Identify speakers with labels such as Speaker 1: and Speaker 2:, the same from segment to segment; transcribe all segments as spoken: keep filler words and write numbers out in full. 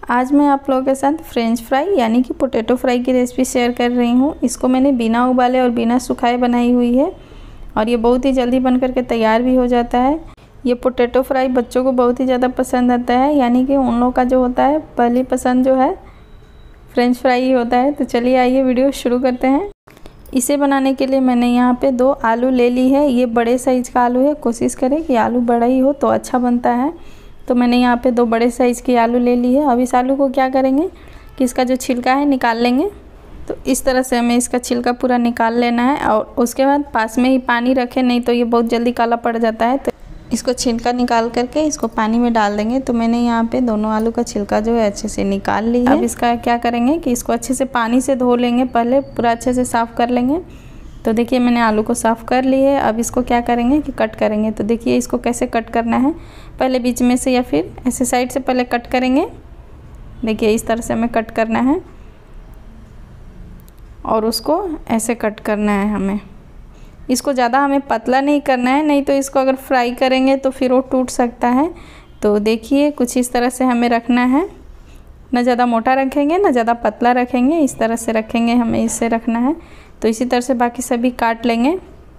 Speaker 1: आज मैं आप लोगों के साथ फ्रेंच फ्राई यानी कि पोटैटो फ्राई की रेसिपी शेयर कर रही हूँ। इसको मैंने बिना उबाले और बिना सुखाए बनाई हुई है और ये बहुत ही जल्दी बन करके तैयार भी हो जाता है। ये पोटैटो फ्राई बच्चों को बहुत ही ज़्यादा पसंद आता है, यानी कि उन लोगों का जो होता है पहली पसंद जो है फ्रेंच फ्राई ही होता है। तो चलिए आइए वीडियो शुरू करते हैं। इसे बनाने के लिए मैंने यहाँ पे दो आलू ले ली है। ये बड़े साइज़ का आलू है, कोशिश करें कि आलू बड़ा ही हो तो अच्छा बनता है। तो मैंने यहाँ पे दो बड़े साइज़ की आलू ले ली है। अब इस आलू को क्या करेंगे कि इसका जो छिलका है निकाल लेंगे। तो इस तरह से हमें इसका छिलका पूरा निकाल लेना है और उसके बाद पास में ही पानी रखें, नहीं तो ये बहुत जल्दी काला पड़ जाता है। तो इसको छिलका निकाल करके इसको पानी में डाल देंगे। तो मैंने यहाँ पे दोनों आलू का छिलका जो है अच्छे से निकाल ली है। अब इसका क्या करेंगे कि इसको अच्छे से पानी से धो लेंगे, पहले पूरा अच्छे से साफ़ कर लेंगे। तो देखिए मैंने आलू को साफ़ कर ली है। अब इसको क्या करेंगे कि कट करेंगे। तो देखिए इसको कैसे कट करना है, पहले बीच में से या फिर ऐसे साइड से पहले कट करेंगे। देखिए इस तरह से हमें कट करना है और उसको ऐसे कट करना है हमें। इसको ज़्यादा हमें पतला नहीं करना है, नहीं तो इसको अगर फ्राई करेंगे तो फिर वो टूट सकता है। तो देखिए कुछ इस तरह से हमें रखना है, ना ज़्यादा मोटा रखेंगे ना ज़्यादा पतला रखेंगे, इस तरह से रखेंगे, हमें इससे रखना है। तो इसी तरह से बाकी सभी काट लेंगे।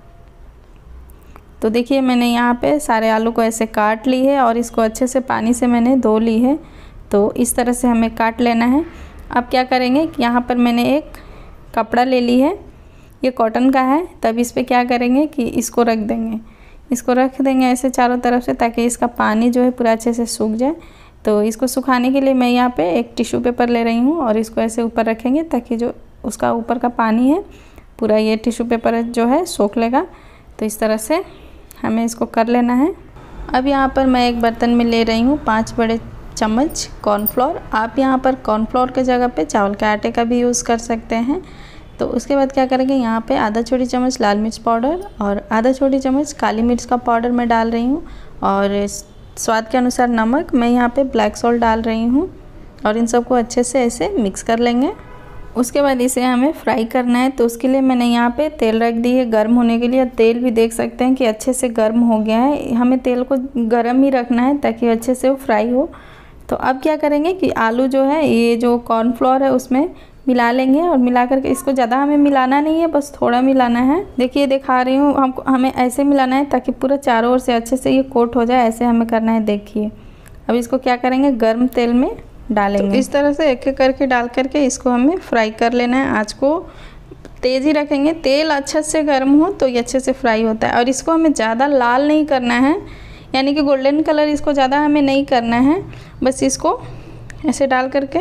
Speaker 1: तो देखिए मैंने यहाँ पे सारे आलू को ऐसे काट ली है और इसको अच्छे से पानी से मैंने धो ली है। तो इस तरह से हमें काट लेना है। अब क्या करेंगे कि यहाँ पर मैंने एक कपड़ा ले ली है, ये कॉटन का है। तब इस पर क्या करेंगे कि इसको रख देंगे, इसको रख देंगे ऐसे चारों तरफ से, ताकि इसका पानी जो है पूरा अच्छे से सूख जाए। तो इसको सुखाने के लिए मैं यहाँ पे एक टिश्यू पेपर ले रही हूँ और इसको ऐसे ऊपर रखेंगे ताकि जो उसका ऊपर का पानी है पूरा ये टिश्यू पेपर जो है सोख लेगा। तो इस तरह से हमें इसको कर लेना है। अब यहाँ पर मैं एक बर्तन में ले रही हूँ पाँच बड़े चम्मच कॉर्नफ्लोर। आप यहाँ पर कॉर्नफ्लोर के जगह पे चावल के आटे का भी यूज़ कर सकते हैं। तो उसके बाद क्या करेंगे, यहाँ पे आधा छोटी चम्मच लाल मिर्च पाउडर और आधा छोटी चम्मच काली मिर्च का पाउडर मैं डाल रही हूँ और स्वाद के अनुसार नमक। मैं यहाँ पे ब्लैक सॉल्ट डाल रही हूँ और इन सबको अच्छे से ऐसे मिक्स कर लेंगे। उसके बाद इसे हमें फ्राई करना है। तो उसके लिए मैंने यहाँ पे तेल रख दी है गर्म होने के लिए। तेल भी देख सकते हैं कि अच्छे से गर्म हो गया है। हमें तेल को गर्म ही रखना है ताकि अच्छे से वो फ्राई हो। तो अब क्या करेंगे कि आलू जो है ये जो कॉर्नफ्लोर है उसमें मिला लेंगे और मिला करके इसको ज़्यादा हमें मिलाना नहीं है, बस थोड़ा मिलाना है। देखिए दिखा रही हूँ, हमको हमें ऐसे मिलाना है ताकि पूरा चारों ओर से अच्छे से ये कोट हो जाए, ऐसे हमें करना है। देखिए अब इसको क्या करेंगे गर्म तेल में डालेंगे। तो इस तरह से एक एक करके डाल करके इसको हमें फ्राई कर लेना है। आँच को तेज़ ही रखेंगे, तेल अच्छे से गर्म हो तो ये अच्छे से फ्राई होता है। और इसको हमें ज़्यादा लाल नहीं करना है, यानी कि गोल्डन कलर इसको ज़्यादा हमें नहीं करना है। बस इसको ऐसे डाल करके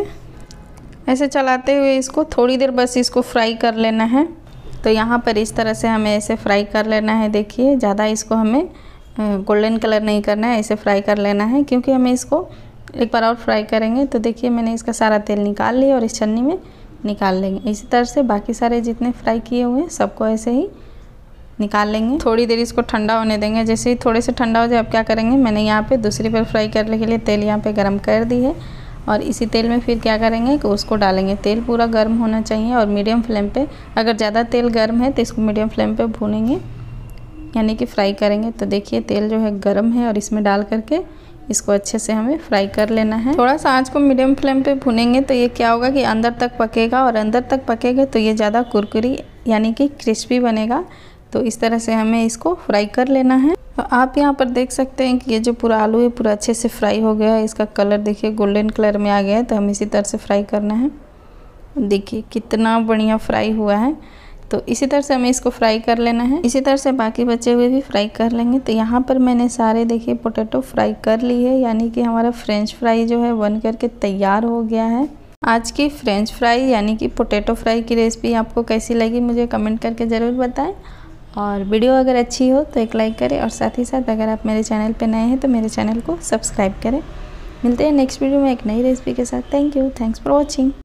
Speaker 1: ऐसे चलाते हुए इसको थोड़ी देर बस इसको फ्राई कर लेना है। तो यहाँ पर इस तरह से हमें ऐसे फ्राई कर लेना है। देखिए ज़्यादा इसको हमें गोल्डन कलर नहीं करना है, ऐसे फ्राई कर लेना है, क्योंकि हमें इसको एक बार और फ्राई करेंगे। तो देखिए मैंने इसका सारा तेल निकाल लिया और इस छन्नी में निकाल लेंगे। इसी तरह से बाकी सारे जितने फ्राई किए हुए हैं सबको ऐसे ही निकाल लेंगे। थोड़ी देर इसको ठंडा होने देंगे। जैसे ही थोड़े से ठंडा हो जाए अब क्या करेंगे, मैंने यहाँ पे दूसरी बार फ्राई करने के लिए तेल यहाँ पे गरम कर दी है और इसी तेल में फिर क्या करेंगे कि उसको डालेंगे। तेल पूरा गर्म होना चाहिए और मीडियम फ्लेम पे, अगर ज़्यादा तेल गर्म है तो इसको मीडियम फ्लेम पे भूनेंगे, यानी कि फ्राई करेंगे। तो देखिए तेल जो है गर्म है और इसमें डाल करके इसको अच्छे से हमें फ्राई कर लेना है। थोड़ा सा आँच को मीडियम फ्लेम पे भुनेंगे तो ये क्या होगा कि अंदर तक पकेगा और अंदर तक पकेगा तो ये ज़्यादा कुरकुरी यानी कि क्रिस्पी बनेगा। तो इस तरह से हमें इसको फ्राई कर लेना है। तो आप यहाँ पर देख सकते हैं कि ये जो पूरा आलू है पूरा अच्छे से फ्राई हो गया है। इसका कलर देखिए गोल्डन कलर में आ गया है। तो हम इसी तरह से फ्राई करना है। देखिए कितना बढ़िया फ्राई हुआ है। तो इसी तरह से हमें इसको फ्राई कर लेना है। इसी तरह से बाकी बचे हुए भी फ्राई कर लेंगे। तो यहाँ पर मैंने सारे देखिए पोटैटो फ्राई कर ली है, यानी कि हमारा फ्रेंच फ्राई जो है बन करके तैयार हो गया है। आज की फ्रेंच फ्राई यानी कि पोटैटो फ्राई की रेसिपी आपको कैसी लगी मुझे कमेंट करके ज़रूर बताएं। और वीडियो अगर अच्छी हो तो एक लाइक करें और साथ ही साथ अगर आप मेरे चैनल पर नए हैं तो मेरे चैनल को सब्सक्राइब करें। मिलते हैं नेक्स्ट वीडियो में एक नई रेसिपी के साथ। Thank you, thanks for watching.